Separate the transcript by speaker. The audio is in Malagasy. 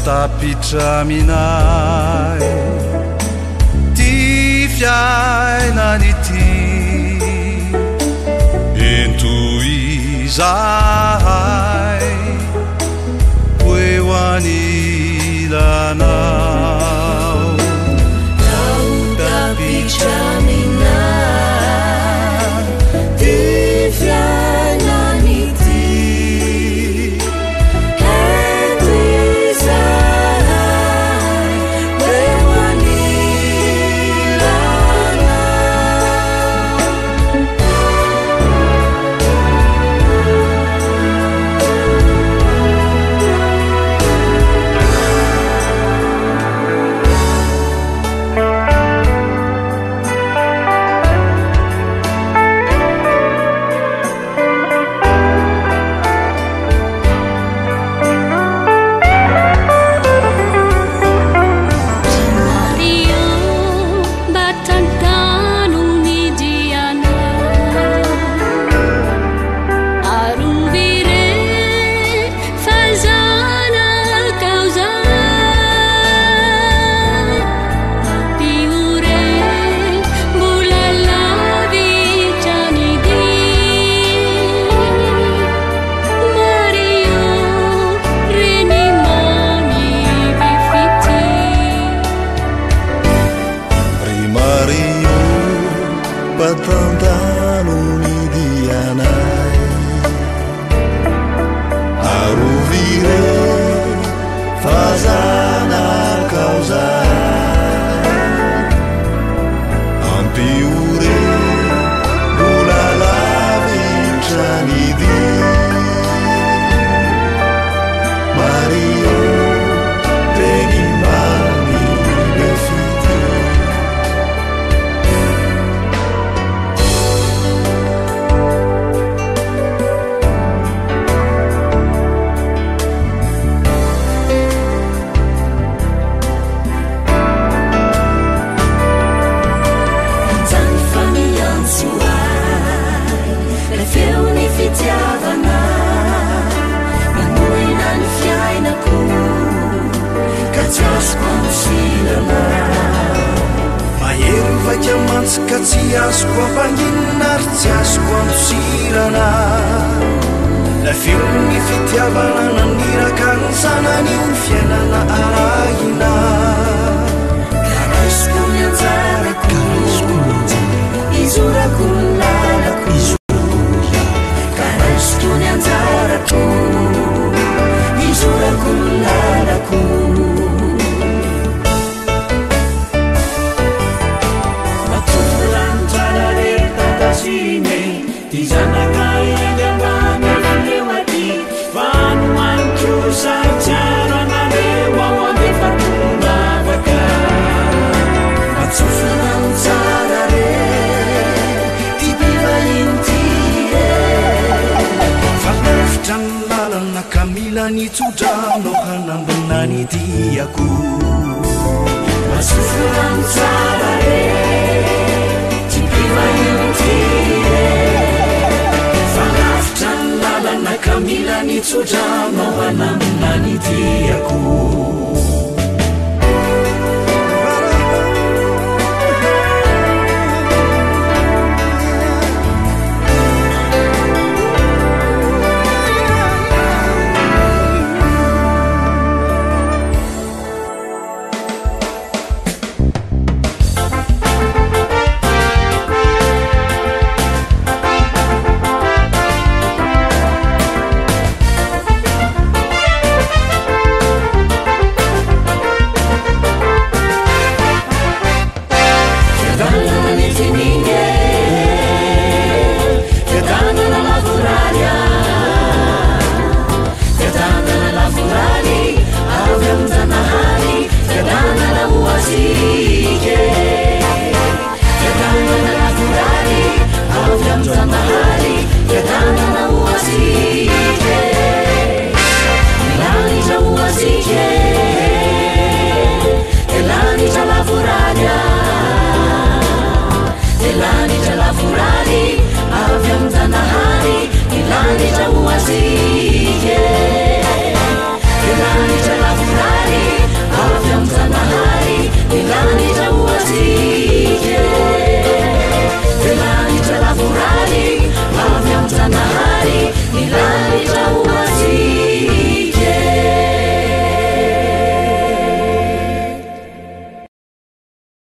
Speaker 1: tapitraminay ty fiainany ty entoizahay poeoanilanao
Speaker 2: tao tapitraminay ty fiainany ty
Speaker 1: Patandaloni dianay aruvire fazana causa ampiure bola lavincianidi Mario benimani befiti mahery vaika amantsika tsy azoko ampanginina ary tsy azoko amosirana la feony fitiavana naniraka ny sanany io ny fiainana arahina karaisoko ny anjarako izorako ny lalako karaisoko ny anjarako izorako ny lalako Kamilani tudrano hanambonani tiako masufuran sarare tipivaintire fanafitran lalana kamilani tudrano hanambonani tiako